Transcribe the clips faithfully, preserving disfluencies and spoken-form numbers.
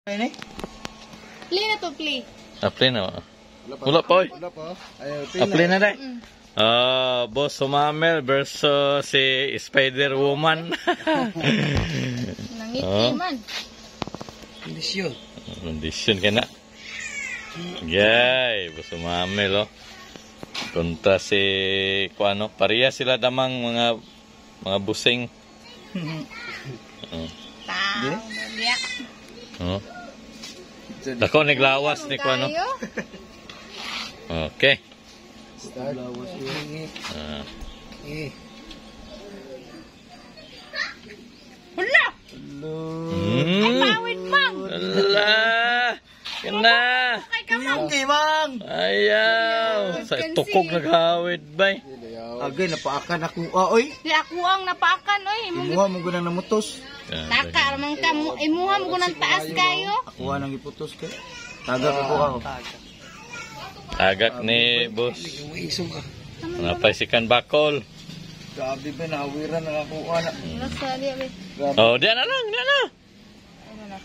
Ini? Play na to, play. Ah, play na. Wala pa, oy. Wala pa. Ayaw, Ah, play na, day. Mm. Ah, Boss Sumamel versus si Spider-Woman. Nangiti Oh. man. Kondisyon. Kondisyon ka na. Yay, Boss Sumamel, oh. Kontra si, kuano, pareha sila damang mga, mga busing. Oh. Tao, dia. Oh. Dako, naglawas ni kuano. Tayo. Okay. Lawas ini. Ah. Eh. Hala! Hello. Hmm. Pawid mang! Ala! Kena! Kay ka mang! Okay, Mang. Ayaw! Sa tukog naghawid ba? Agay, napaakan ako. Ah, oy. Di ako ang napaakan, oy. Imong Imuha mo gunang namutos. taka ramang ka mo. Imuha mo ko ng taas kayo. Ako nang iputos ka. Tagak ako ako. Tagak ni boss. Napasikan bakol. Grabe ba, nahawiran na ako. Anak. Nasa di abi. Grabe. Oh, diyan na lang, diyan na. Ano na?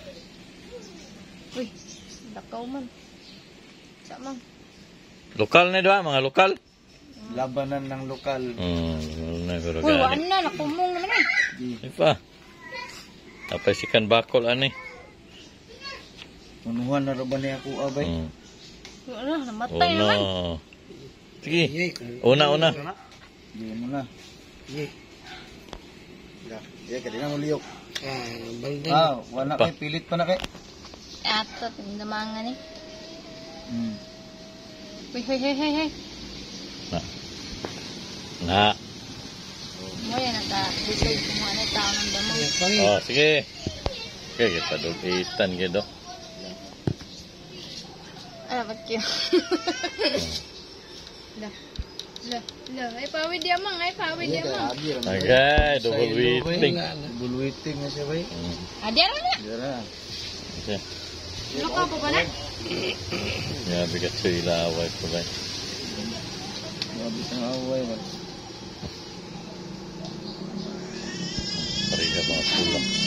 Uy, dakaw man. Sa mang. Lokal na doon, mga lokal. Labanan ng lokal. Hmm, wala na pero Uy, wala gani. na. Nakumong naman eh. Di. Ay pa. Napasikan bakol, ani. Unuhan na raban niya ako, abay. Hmm. Wala, namatay Una. naman. Sige. Una, una. Di mo na. Ye. Ya, kadina mo liyok. Ah, wala Pa. kay pilit pa na kay. Ato, pindamangan eh. Hmm. Uy, hey, hey, hey, hey. Na. Na. Mo yan, naka-busog kumuha na tao ng damo. Oh, sige. Okay, kita dulitan gitu. Ano, ba't kayo? La, la, la. Ay, pawid yan mang. Ay, pawid yan mang. Agay, double waiting. Double waiting na siya, bay. Hmm. Adi, ano na? Dira. Okay. Ano ka pa ba na? Ya, bigat sila away ko ba. Grabe sa away ba. Pareha mga pulang.